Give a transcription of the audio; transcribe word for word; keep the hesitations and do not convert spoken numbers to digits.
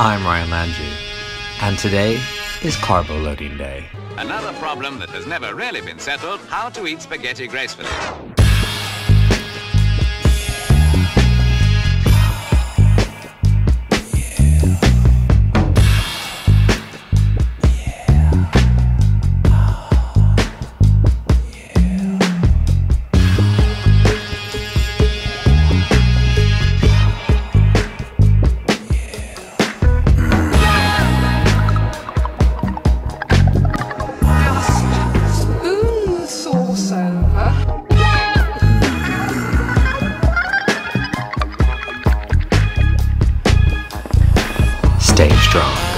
I'm Ryan Lanji, and today is carbo loading day. Another problem that has never really been settled, how to eat spaghetti gracefully. Stay strong.